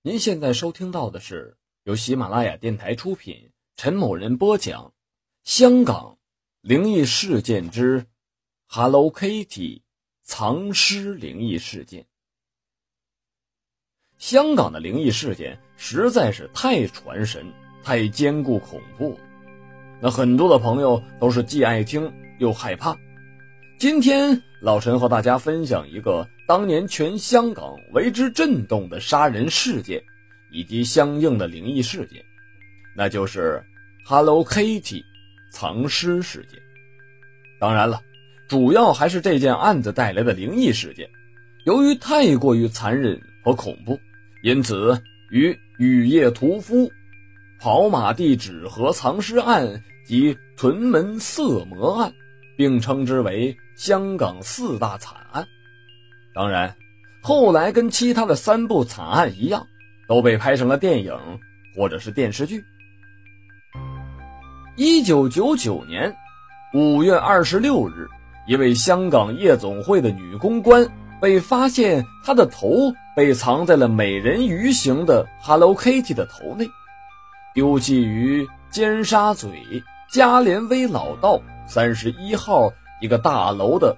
您现在收听到的是由喜马拉雅电台出品，陈某人播讲香港灵异事件之 Hello Kitty 藏尸灵异事件。香港的灵异事件实在是太传神，太坚固恐怖了。那很多的朋友都是既爱听又害怕。今天老陈和大家分享一个当年全香港为之震动的杀人事件以及相应的灵异事件，那就是 Hello Kitty 藏尸事件。当然了，主要还是这件案子带来的灵异事件，由于太过于残忍和恐怖，因此与雨夜屠夫、跑马地纸盒藏尸案及屯门色魔案并称之为香港四大惨案。当然，后来跟其他的3部惨案一样，都被拍成了电影或者是电视剧。1999年5月26日，一位香港夜总会的女公关被发现她的头被藏在了美人鱼形的 Hello Kitty 的头内，丢弃于尖沙咀加连威老道31号一个大楼的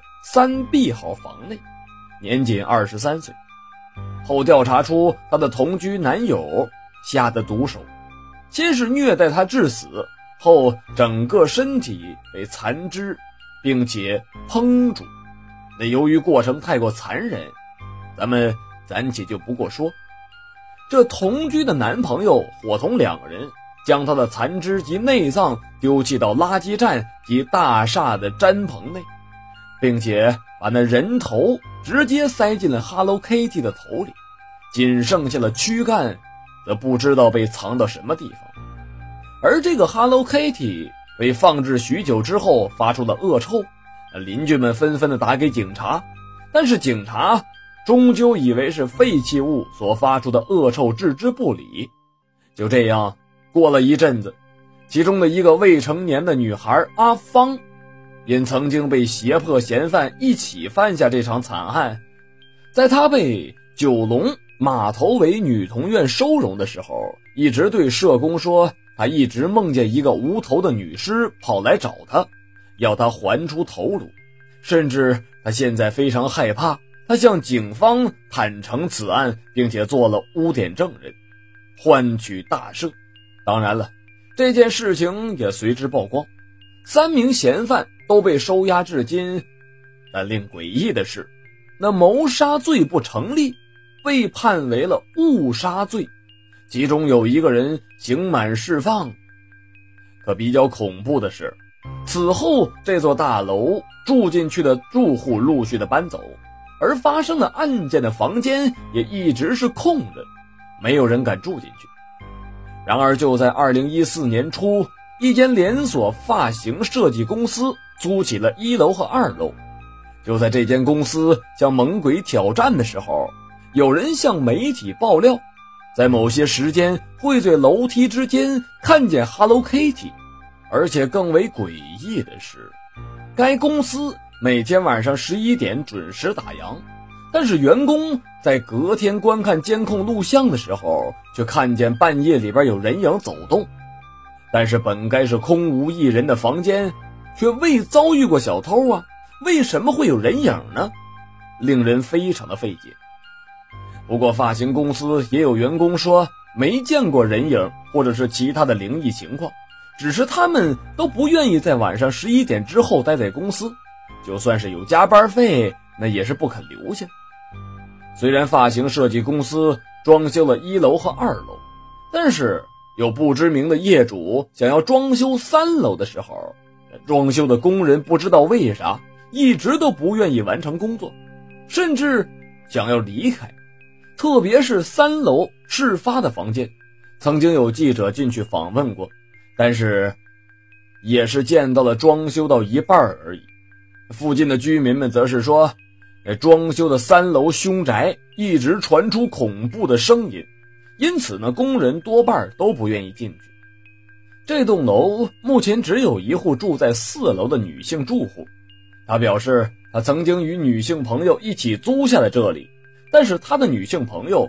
3B 号房内，年仅23岁。后调查出她的同居男友下的毒手，先是虐待她致死，后整个身体被残肢并且烹煮。那由于过程太过残忍，咱们暂且就不过说。这同居的男朋友伙同2个人将他的残肢及内脏丢弃到垃圾站及大厦的毡棚内，并且把那人头直接塞进了 Hello Kitty 的头里，仅剩下了躯干则不知道被藏到什么地方。而这个 Hello Kitty 被放置许久之后发出了恶臭，邻居们纷纷的打给警察，但是警察终究以为是废弃物所发出的恶臭，置之不理。就这样过了一阵子，其中的一个未成年的女孩阿芳，因曾经被胁迫嫌犯一起犯下这场惨案，在她被九龙码头围女童院收容的时候，一直对社工说她一直梦见一个无头的女尸跑来找她，要她还出头颅，甚至她现在非常害怕。她向警方坦诚此案，并且做了污点证人，换取大赦。当然了，这件事情也随之曝光，3名嫌犯都被收押至今。但令诡异的是，那谋杀罪不成立，被判为了误杀罪，其中有1个人刑满释放。可比较恐怖的是，此后这座大楼住进去的住户陆续的搬走，而发生了案件的房间也一直是空着，没有人敢住进去。然而就在2014年初，一间连锁发型设计公司租起了1楼和2楼。就在这间公司向猛鬼挑战的时候，有人向媒体爆料，在某些时间会在楼梯之间看见 Hello Kitty。 而且更为诡异的是，该公司每天晚上11点准时打烊，但是员工在隔天观看监控录像的时候，却看见半夜里边有人影走动。但是本该是空无一人的房间，却未遭遇过小偷啊，为什么会有人影呢？令人非常的费解。不过发型公司也有员工说没见过人影或者是其他的灵异情况，只是他们都不愿意在晚上11点之后待在公司，就算是有加班费，那也是不肯留下。虽然发型设计公司装修了1楼和2楼，但是有不知名的业主想要装修3楼的时候，装修的工人不知道为啥一直都不愿意完成工作，甚至想要离开。特别是3楼事发的房间，曾经有记者进去访问过，但是也是见到了装修到一半而已。附近的居民们则是说，装修的3楼凶宅一直传出恐怖的声音，因此呢，工人多半都不愿意进去。这栋楼目前只有1户住在4楼的女性住户，她表示她曾经与女性朋友一起租下了这里，但是她的女性朋友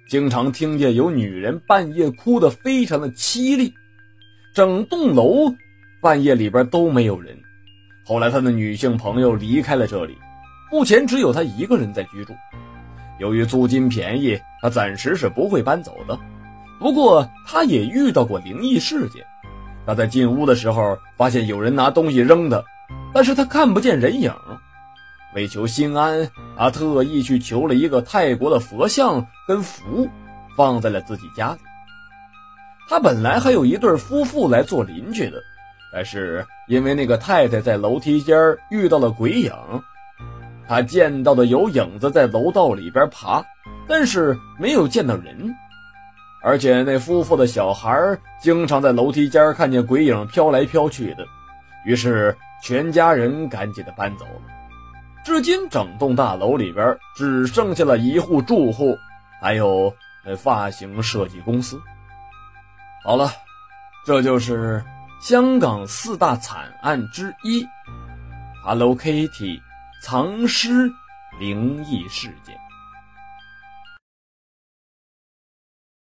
经常听见有女人半夜哭得非常的凄厉，整栋楼半夜里边都没有人。后来他的女性朋友离开了这里，目前只有他一个人在居住。由于租金便宜，他暂时是不会搬走的。不过他也遇到过灵异事件，他在进屋的时候发现有人拿东西扔他，但是他看不见人影。为求心安，他特意去求了一个泰国的佛像跟符，放在了自己家里。他本来还有一对夫妇来做邻居的，但是因为那个太太在楼梯间遇到了鬼影，他见到的有影子在楼道里边爬，但是没有见到人。而且那夫妇的小孩经常在楼梯间看见鬼影飘来飘去的，于是全家人赶紧的搬走了。至今整栋大楼里边只剩下了一户住户，还有发型设计公司。好了，这就是香港4大惨案之一 Hello Kitty 藏尸灵异事件。